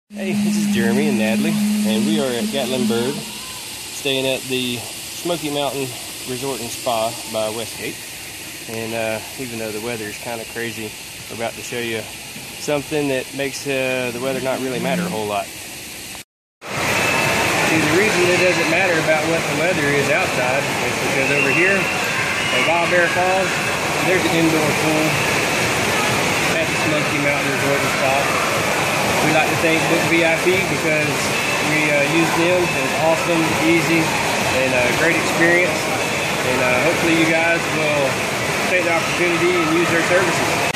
Hey, this is Jeremy and Natalie, and we are at Gatlinburg, staying at the Smoky Mountain Resort and Spa by Westgate. And even though the weather is kind of crazy, we're about to show you something that makes the weather not really matter a whole lot. See, the reason it doesn't matter about what the weather is outside is because over here at Wild Bear Falls, there's an indoor pool at the Smoky Mountain Resort and Spa. We like to thank Book VIP because we use them. It's awesome, easy, and a great experience. And hopefully you guys will take the opportunity and use their services.